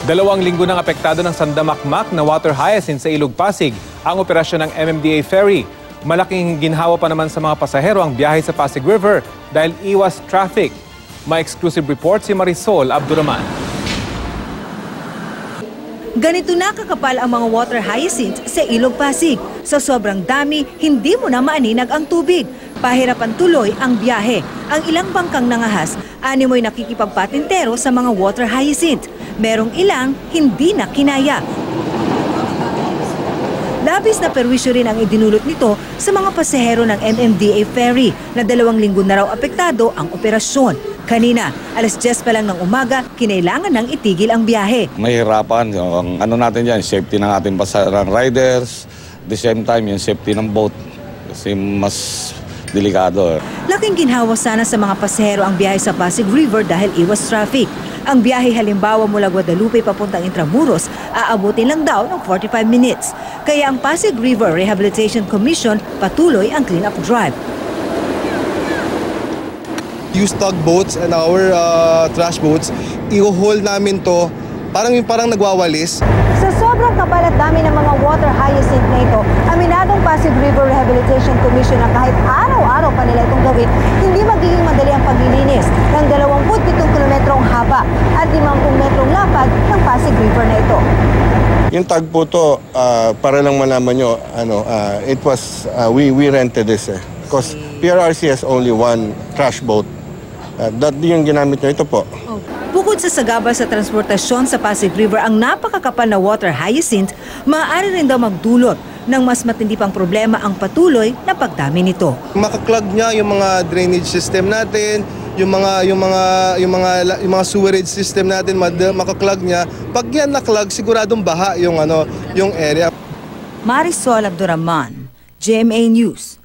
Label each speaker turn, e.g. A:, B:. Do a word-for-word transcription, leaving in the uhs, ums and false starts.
A: Dalawang linggo nang apektado ng sandamakmak na water hyacinth sa Ilog Pasig ang operasyon ng M M D A Ferry. Malaking ginhawa pa naman sa mga pasahero ang biyahe sa Pasig River dahil iwas traffic. May exclusive report si Marisol Abduraman.
B: Ganito na kakapal ang mga water hyacinth sa Ilog Pasig. Sa sobrang dami, hindi mo na maaninag ang tubig. Pahirapan tuloy ang biyahe. Ang ilang bangkang nangahas, animoy nakikipagpatintero sa mga water hyacinth. Merong ilang hindi na kinaya. Labis na perwisyo rin ang idinulot nito sa mga pasahero ng M M D A Ferry na dalawang linggo na raw apektado ang operasyon. Kanina, alas diyes pa lang ng umaga, kinailangan nang itigil ang biyahe.
C: Mahirapan. Ang ano natin dyan, safety ng ating pasahero riders, at the same time yung safety ng boat kasi mas delikado.
B: Laking ginhawa sana sa mga pasahero ang biyahe sa Pasig River dahil iwas traffic. Ang biyahe halimbawa mula Guadalupe papuntang Intramuros, aabutin lang daw ng forty-five minutes. Kaya ang Pasig River Rehabilitation Commission patuloy ang clean-up drive.
D: Use tugboats and our uh, trash boats, i-hold namin to, parang yung parang nagwawalis.
B: Sa sobrang kapal at dami ng mga water hyacinth na ito, aminadong Pasig River Rehabilitation Commission na kahit araw-araw pa nila itong gawin, hindi magiging madali ang paglilinis ng dalawampu't pitong kilometrong haba at limampung metrong lapad ng Pasig River na ito.
E: Yung tugboat to, uh, para lang malaman nyo, ano, uh, it was, uh, we, we rented this eh. Because P R R C has only one trash boat. Uh, that yung ginamit nyo, ito po.
B: Bukod sa sagabal sa transportasyon sa Pasig River, ang napakakapal na water hyacinth, maaari rin daw magdulot ng mas matindi pang problema ang patuloy na pagdami nito.
D: Makaklag niya yung mga drainage system natin, yung mga yung mga yung mga yung mga sewerage system natin, makaklag niya. Pag yan naklag, siguradong baha yung ano, yung area.
B: Marisol Abduraman, G M A News.